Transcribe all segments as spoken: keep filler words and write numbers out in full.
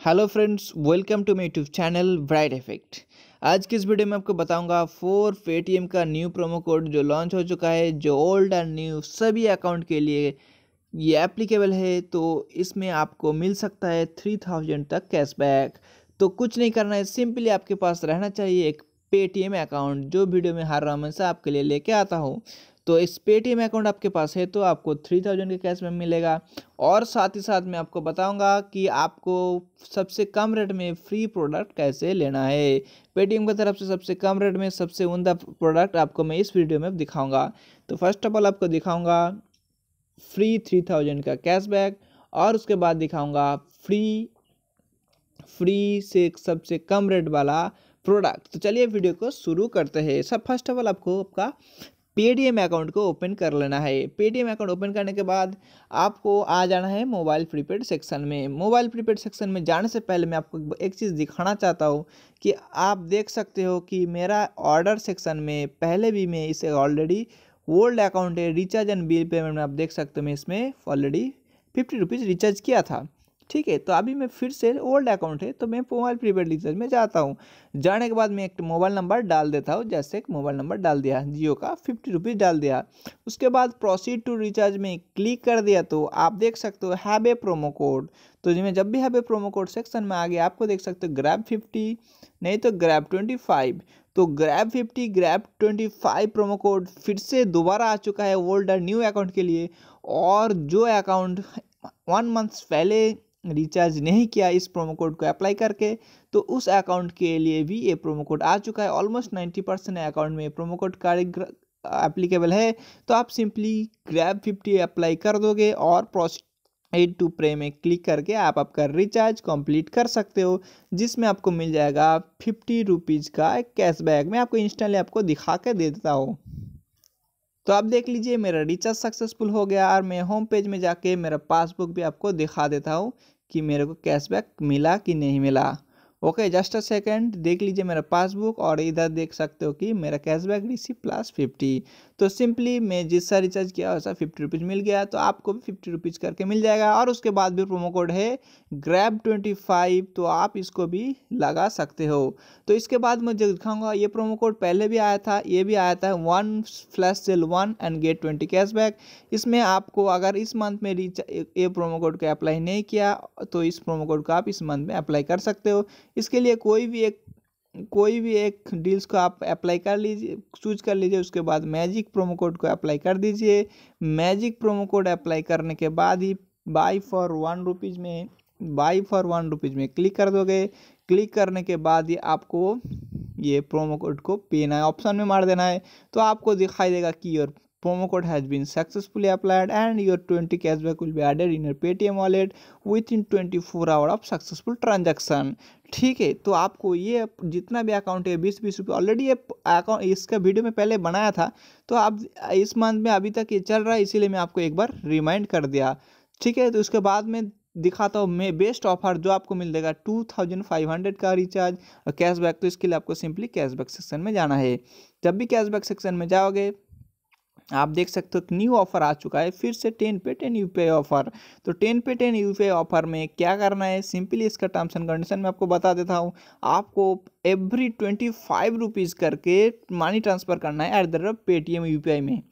Hello friends, welcome to my YouTube channel bright effect. आज की इस वीडियो में आपको बताऊंगा फोर पेटीएम का न्यू प्रोमो कोड जो लॉन्च हो चुका है, जो ओल्ड एंड न्यू सभी अकाउंट के लिए ये एप्लीकेबल है। तो इसमें आपको मिल सकता है थ्री थाउजेंड तक कैशबैक। तो कुछ नहीं करना है, सिंपली आपके पास रहना चाहिए एक पेटीएम अकाउंट, जो वीडियो में हर हमेशा आपके लिए लेके आता हूँ। तो इस पेटीएम अकाउंट आपके पास है तो आपको थ्री थाउजेंड का कैशबैक मिलेगा। और साथ ही साथ मैं आपको बताऊंगा कि आपको सबसे कम रेट में फ्री प्रोडक्ट कैसे लेना है। पेटीएम की तरफ से सबसे कम रेट में सबसे उम्दा प्रोडक्ट आपको मैं इस वीडियो में दिखाऊंगा। तो फर्स्ट ऑफ ऑल आपको दिखाऊंगा फ्री थ्री थाउजेंड का कैशबैक, और उसके बाद दिखाऊंगा फ्री फ्री से सबसे कम रेट वाला प्रोडक्ट। तो चलिए वीडियो को शुरू करते हैं। सब फर्स्ट ऑफ ऑल आपको आपका पेटीएम अकाउंट को ओपन कर लेना है। पेटीएम अकाउंट ओपन करने के बाद आपको आ जाना है मोबाइल प्रीपेड सेक्शन में। मोबाइल प्रीपेड सेक्शन में जाने से पहले मैं आपको एक चीज़ दिखाना चाहता हूँ कि आप देख सकते हो कि मेरा ऑर्डर सेक्शन में पहले भी मैं इसे ऑलरेडी ओल्ड अकाउंट है, रिचार्ज एंड बिल पेमेंट में आप देख सकते हो मैं इसमें ऑलरेडी फिफ्टी रुपीज़ रिचार्ज किया था। ठीक है, तो अभी मैं फिर से ओल्ड अकाउंट है तो मैं मोबाइल प्रीपेड रिचार्ज में जाता हूँ। जाने के बाद मैं एक मोबाइल नंबर डाल देता हूँ, जैसे एक मोबाइल नंबर डाल दिया, जियो का फिफ्टी रुपीज़ डाल दिया। उसके बाद प्रोसीड टू रिचार्ज में क्लिक कर दिया तो आप देख सकते हो हैव ए प्रोमो कोड। तो मैं जब भी have a promo code section में आ गया, आपको देख सकते हो ग्रैब फिफ्टी नहीं तो ग्रैब ट्वेंटी फाइव। तो grab fifty grab twenty five promo code फिर से दोबारा आ चुका है ओल्ड और न्यू अकाउंट के लिए। और जो अकाउंट वन मंथ पहले रिचार्ज नहीं किया इस प्रोमो कोड को अप्लाई करके, तो उस अकाउंट के लिए भी ये प्रोमो कोड आ चुका है। ऑलमोस्ट नाइन्टी परसेंट अकाउंट में प्रोमो कोड का एप्लीकेबल है। तो आप सिंपली ग्रैब फिफ्टी अप्लाई कर दोगे और प्रोसीड टू पे में क्लिक करके आप आपका रिचार्ज कंप्लीट कर सकते हो, जिसमें आपको मिल जाएगा फिफ्टी रुपीज़ का कैशबैक। मैं आपको इंस्टेंटली आपको दिखा के दे देता हूँ। तो आप देख लीजिए मेरा रिचार्ज सक्सेसफुल हो गया, और मैं होम पेज में जाके मेरा पासबुक भी आपको दिखा देता हूँ कि मेरे को कैशबैक मिला कि नहीं मिला। ओके, जस्ट अ सेकंड, देख लीजिए मेरा पासबुक, और इधर देख सकते हो कि मेरा कैशबैक रिसीव प्लस फिफ्टी। तो सिंपली मैं जिससा रिचार्ज किया वैसा फिफ्टी रुपीज़ मिल गया, तो आपको भी फिफ्टी रुपीज़ करके मिल जाएगा। और उसके बाद भी प्रोमो कोड है ग्रैब ट्वेंटी फाइव, तो आप इसको भी लगा सकते हो। तो इसके बाद मैं जो दिखाऊंगा, ये प्रोमो कोड पहले भी आया था, ये भी आया था one flash sale one and get twenty cashback. इसमें आपको अगर इस मंथ में रिचार्ज ये प्रोमो कोड को अप्लाई नहीं किया तो इस प्रोमो कोड को आप इस मंथ में अप्लाई कर सकते हो। इसके लिए कोई भी एक कोई भी एक डील्स को आप अप्लाई कर लीजिए, चूज कर लीजिए। उसके बाद मैजिक प्रोमो कोड को अप्लाई कर दीजिए। मैजिक प्रोमो कोड अप्लाई करने के बाद ही बाई फॉर वन रुपीज़ में बाई फॉर वन रुपीज़ में क्लिक कर दोगे। क्लिक करने के बाद ही आपको ये प्रोमो कोड को पेन है ऑप्शन में मार देना है। तो आपको दिखाई देगा कि your promo code has been successfully applied and your twenty cashback will be added in your Paytm wallet within twenty four hour of successful transaction। ठीक है, तो आपको ये जितना भी अकाउंट है बीस बीस रुपये ऑलरेडी ये अकाउंट इसका वीडियो में पहले बनाया था, तो आप इस मंथ में अभी तक ये चल रहा है, इसीलिए मैं आपको एक बार रिमाइंड कर दिया। ठीक है, तो उसके बाद में दिखाता हूँ मैं बेस्ट ऑफर जो आपको मिल देगा टू थाउजेंड फाइव हंड्रेड का रिचार्ज और कैशबैक। तो इसके लिए आपको सिंपली कैशबैक सेक्शन में जाना है। जब भी कैशबैक सेक्शन में जाओगे आप देख सकते हो न्यू ऑफर आ चुका है फिर से टेन पे टेन यूपीआई ऑफर। तो टेन पे टेन यूपीआई ऑफर में क्या करना है, सिंपली इसका टर्म्स एंड कंडीशन में आपको बता देता हूँ। आपको एवरी ट्वेंटी फाइव रुपीज़ करके मनी ट्रांसफ़र करना है at the rate of Paytm UPI में।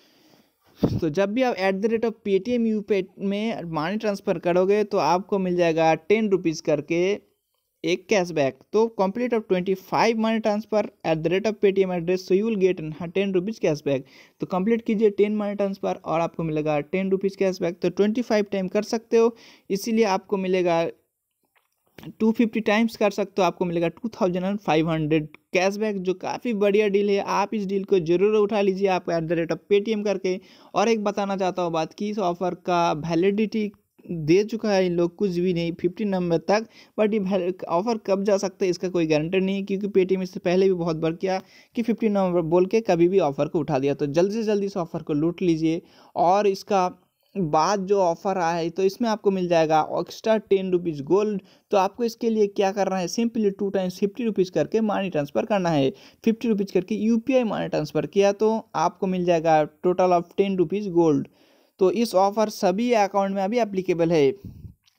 तो जब भी आप at the rate of Paytm UPI में मनी ट्रांसफ़र करोगे तो आपको मिल जाएगा टेन रुपीज़ करके एक कैशबैक। तो complete of twenty five money transfer at the rate of Paytm address, so you will get ten rupees cashback. तो कंप्लीट कीजिए टेन मनी ट्रांसफर और आपको मिलेगा टेन रुपीज़ कैशबैक। तो ट्वेंटी फाइव टाइम कर सकते हो, इसीलिए आपको मिलेगा टू फिफ्टी टाइम्स कर सकते हो, आपको मिलेगा two thousand five hundred cashback, जो काफ़ी बढ़िया डील है। आप इस डील को जरूर उठा लीजिए आप at the rate of Paytm करके। और एक बताना चाहता हूँ बात की, इस ऑफर का वैलिडिटी दे चुका है इन लोग कुछ भी नहीं फिफ्टीन नवंबर तक, बट ये ऑफर कब जा सकता है इसका कोई गारंटी नहीं है, क्योंकि पेटीएम इससे पहले भी बहुत बार किया कि फिफ्टीन नवंबर बोल के कभी भी ऑफर को उठा दिया। तो जल्दी से जल्दी इस ऑफर को लूट लीजिए। और इसका बाद जो ऑफर आया है तो इसमें आपको मिल जाएगा एक्स्ट्रा टेन रुपीज़ गोल्ड। तो आपको इसके लिए क्या करना है, simply two times fifty rupees करके मनी ट्रांसफ़र करना है। फिफ्टी रुपीज़ करके यूपीआई मनी ट्रांसफ़र किया तो आपको मिल जाएगा total of ten rupees gold. तो इस ऑफर सभी अकाउंट में अभी एप्लीकेबल है।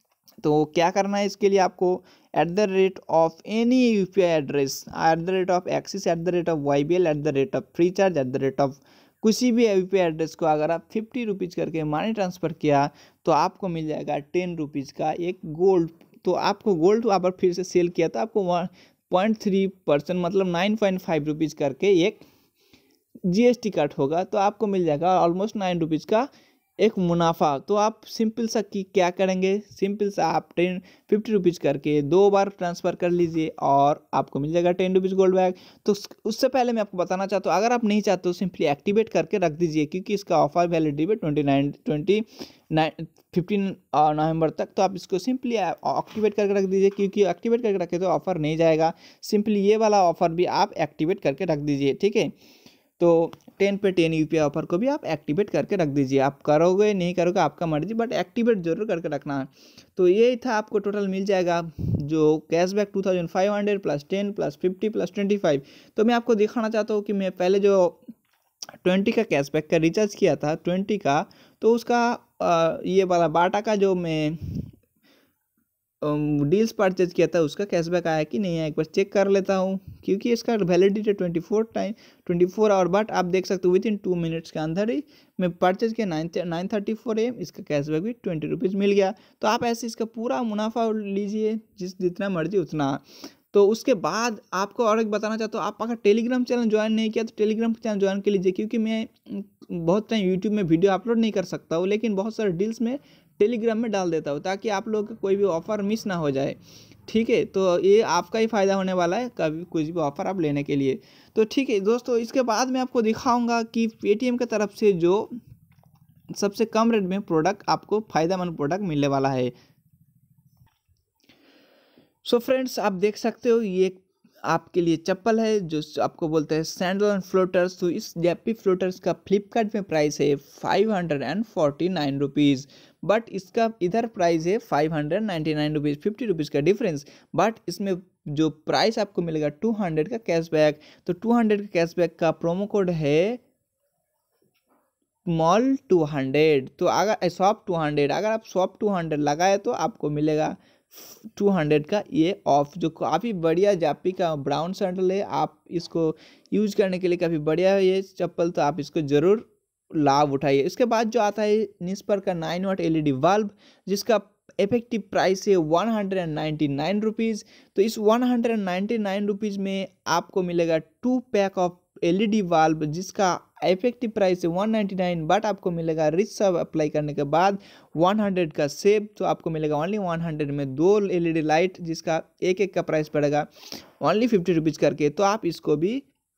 तो क्या करना है इसके लिए, आपको at the rate of any U P I address, at the rate of Axis, at the rate of Y B L, at the rate of Freecharge, at the rate of किसी भी U P I address को अगर आप fifty rupees करके money transfer किया तो आपको मिल जाएगा टेन रुपीज़ का एक गोल्ड। तो आपको गोल्ड अगर फिर से सेल किया तो आपको वन पॉइंट थ्री परसेंट मतलब नाइन पॉइंट फाइव रुपीज़ करके एक जी एस टी कट होगा, तो आपको मिल जाएगा ऑलमोस्ट नाइन रुपीज़ का एक मुनाफा। तो आप सिंपल सा कि क्या करेंगे, सिंपल सा आप टेन फिफ्टी रुपीज़ करके दो बार ट्रांसफ़र कर लीजिए और आपको मिल जाएगा टेन रुपीज़ गोल्ड बैक। तो उससे पहले मैं आपको बताना चाहता हूँ, अगर आप नहीं चाहते तो सिंपली एक्टिवेट करके रख दीजिए, क्योंकि इसका ऑफर वैलिडिटी है twenty nine twenty nine fifteen November तक। तो आप इसको सिंपली एक्टिवेट करके रख दीजिए, क्योंकि एक्टिवेट करके रखे तो ऑफर नहीं जाएगा। सिंपली ये वाला ऑफर भी आप एक्टिवेट करके रख दीजिए, ठीक है। तो टेन पे ten U P I offer को भी आप एक्टिवेट करके रख दीजिए। आप करोगे नहीं करोगे आपका मर्जी, बट एक्टिवेट जरूर करके रखना है। तो ये था, आपको टोटल मिल जाएगा जो cashback two thousand five hundred plus ten plus fifty plus twenty five. तो मैं आपको दिखाना चाहता हूँ कि मैं पहले जो ट्वेंटी का कैशबैक का रिचार्ज किया था ट्वेंटी का, तो उसका आ, ये वाला बाटा का जो मैं डील्स परचेज किया था उसका कैशबैक आया कि नहीं आया, एक बार चेक कर लेता हूँ, क्योंकि इसका validity twenty four time twenty four hour. But आप देख सकते हो विद इन टू मिनट्स के अंदर ही मैं परचेज किया nine nine thirty four M, इसका कैशबैक भी ट्वेंटी रुपीज़ मिल गया। तो आप ऐसे इसका पूरा मुनाफा लीजिए, जिस जितना मर्जी उतना। तो उसके बाद आपको और एक बताना चाहता हूँ, आप अगर टेलीग्राम चैनल ज्वाइन नहीं किया तो टेलीग्राम चैनल ज्वाइन कर लीजिए, क्योंकि मैं बहुत टाइम यूट्यूब में वीडियो अपलोड नहीं कर सकता हूँ, लेकिन बहुत सारे डील्स में टेलीग्राम में डाल देता हूँ, ताकि आप लोग को कोई भी ऑफ़र मिस ना हो जाए, ठीक है। तो ये आपका ही फ़ायदा होने वाला है कभी कुछ भी ऑफ़र आप लेने के लिए। तो ठीक है दोस्तों, इसके बाद मैं आपको दिखाऊंगा कि पेटीएम की तरफ से जो सबसे कम रेट में प्रोडक्ट आपको फ़ायदेमंद प्रोडक्ट मिलने वाला है। सो so फ्रेंड्स, आप देख सकते हो ये आपके लिए चप्पल है जो आपको बोलते हैं सैंडल एंड फ्लोटर्स। तो इस जैपी फ्लोटर्स का फ्लिपकार्ट में प्राइस है five hundred and forty nine rupees, but इसका इधर प्राइस है five hundred ninety nine rupees, fifty rupees का डिफरेंस। बट इसमें जो प्राइस आपको मिलेगा टू हंड्रेड का कैशबैक। तो टू हंड्रेड का कैशबैक का प्रोमो कोड है मॉल टू हंड्रेड। तो अगर शॉप टू हंड्रेड अगर आप शॉप टू हंड्रेड लगाए तो आपको मिलेगा टू हंड्रेड का ये ऑफ, जो काफ़ी बढ़िया जापी का ब्राउन सैंडल है। आप इसको यूज करने के लिए काफ़ी बढ़िया है ये चप्पल, तो आप इसको ज़रूर लाभ उठाइए। इसके बाद जो आता है निस्पर का nine watt L E D bulb, जिसका इफेक्टिव प्राइस है one hundred ninety nine rupees. तो इस one hundred ninety nine rupees में आपको मिलेगा two pack of L E D bulb, जिसका इफेक्टिव प्राइस है वन नाइन्टी नाइन, बट आपको मिलेगा रिच सब अप्लाई करने के बाद वन हंड्रेड का सेव। तो आपको मिलेगा ओनली वन हंड्रेड में दो एल ई डी लाइट, जिसका एक एक का प्राइस पड़ेगा ओनली फिफ्टी रुपीज़ करके। तो आप इसको भी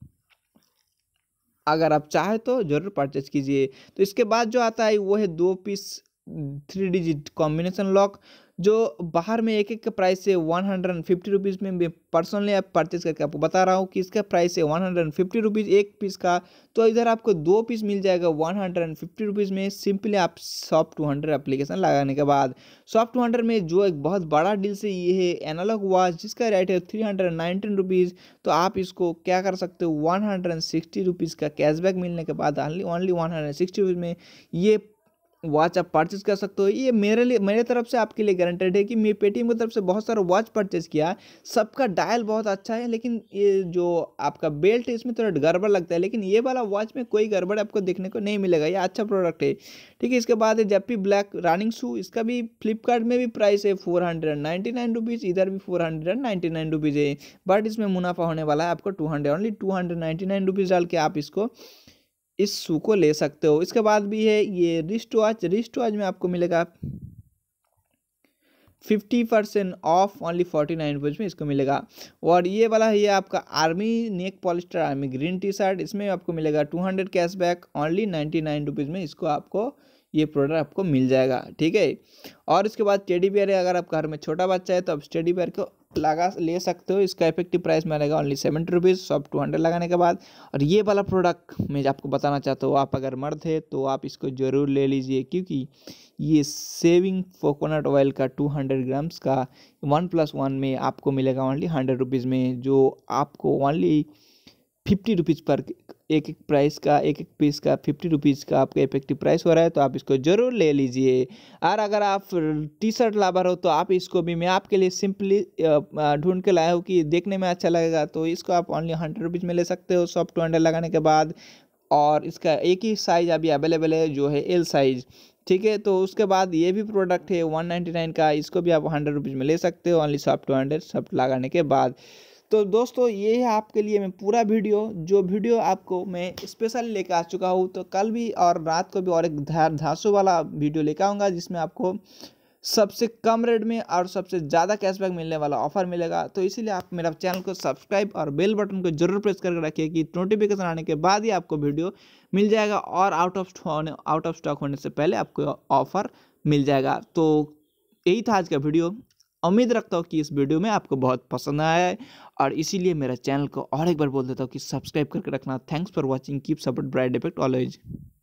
अगर आप चाहे तो ज़रूर परचेज कीजिए। तो इसके बाद जो आता है वो है दो piece three digit combination lock, जो बाहर में एक एक का प्राइस है वन हंड्रेड फिफ्टी रुपीज़ में। मैं पर्सनली आप परचेज करके आपको बता रहा हूँ कि इसका प्राइस है वन हंड्रेड फिफ्टी रुपीज़ एक पीस का। तो इधर आपको दो पीस मिल जाएगा वन हंड्रेड फिफ्टी रुपीज़ में, सिंपली आप शॉप टू हंड्रेड एप्लीकेशन लगाने के बाद। शॉप टू हंड्रेड में जो एक बहुत बड़ा डील से ये है एनालॉग वॉच, जिसका रेट है थ्री हंड्रेड नाइनटीन रुपीज़। तो आप इसको क्या कर सकते हो, वन हंड्रेड सिक्सटी रुपीज़ का कैशबैक मिलने के बाद only only one hundred sixty rupees में ये वॉच आप परचेज कर सकते हो। ये मेरे लिए मेरे तरफ से आपके लिए गारंटेड है कि मैं पेटीएम की तरफ से बहुत सारा वॉच परचेज किया, सबका डायल बहुत अच्छा है, लेकिन ये जो आपका बेल्ट है इसमें थोड़ा गड़बड़ लगता है, लेकिन ये वाला वॉच में कोई गड़बड़ आपको देखने को नहीं मिलेगा। ये अच्छा प्रोडक्ट है, ठीक है। इसके बाद है जैपी ब्लैक रनिंग शू, इसका भी फ्लिपकार्ट में भी प्राइस है four hundred ninety nine rupees, इधर भी four hundred ninety nine rupees है, बट इसमें मुनाफा होने वाला है आपको two hundred only two hundred ninety nine rupees डाल के आप इसको इस शू को ले सकते हो। इसके बाद भी है ये रिस्ट वॉच, रिस्ट वॉच में आपको मिलेगा fifty percent off only forty nine rupees में इसको मिलेगा। और ये वाला है ये आपका army neck polyester army green T shirt, इसमें आपको मिलेगा two hundred cashback only ninety nine rupees में इसको आपको ये प्रोडक्ट आपको मिल जाएगा, ठीक है। और इसके बाद टेडी बियर है, अगर आप घर में छोटा बच्चा है तो आप टेडी बियर को लगा ले सकते हो। इसका इफेक्टिव प्राइस मिलेगा only seventy rupees shop two hundred लगाने के बाद। और ये वाला प्रोडक्ट मैं आपको बताना चाहता हूँ, आप अगर मर्द है तो आप इसको ज़रूर ले लीजिए, क्योंकि ये सेविंग कोकोनट ऑयल का टू हंड्रेड ग्राम्स का वन प्लस वन में आपको मिलेगा ओनली हंड्रेड रुपीज़ में, जो आपको ओनली फिफ्टी रुपीज़ पर एक एक प्राइस का एक एक पीस का फिफ्टी रुपीज़ का आपका इफेक्टिव प्राइस हो रहा है, तो आप इसको ज़रूर ले लीजिए। और अगर आप टी शर्ट लवर हो तो आप इसको भी मैं आपके लिए सिंपली ढूंढ के लाया हूँ कि देखने में अच्छा लगेगा, तो इसको आप ओनली हंड्रेड रुपीज़ में ले सकते हो शॉप टू हंड्रेड लगाने के बाद। और इसका एक ही साइज़ अभी अवेलेबल है जो है एल साइज़, ठीक है। तो उसके बाद ये भी प्रोडक्ट है वन नाइन्टी नाइन का, इसको भी आप हंड्रेड रुपीज़ में ले सकते हो only shop two hundred shop लगाने के बाद। तो दोस्तों ये है आपके लिए मैं पूरा वीडियो, जो वीडियो आपको मैं स्पेशल लेकर आ चुका हूँ। तो कल भी और रात को भी और एक धांसू वाला वीडियो लेकर आऊँगा जिसमें आपको सबसे कम रेट में और सबसे ज़्यादा कैशबैक मिलने वाला ऑफर मिलेगा। तो इसीलिए आप मेरा चैनल को सब्सक्राइब और बेल बटन को जरूर प्रेस करके रखिए कि नोटिफिकेशन आने के बाद ही आपको वीडियो मिल जाएगा और आउट ऑफ होने आउट ऑफ स्टॉक होने से पहले आपको ऑफर मिल जाएगा। तो यही था आज का वीडियो। उम्मीद रखता हूँ कि इस वीडियो में आपको बहुत पसंद आया है, और इसीलिए मेरा चैनल को और एक बार बोल देता हूँ कि सब्सक्राइब करके रखना। Thanks for watching, keep support bright effect always.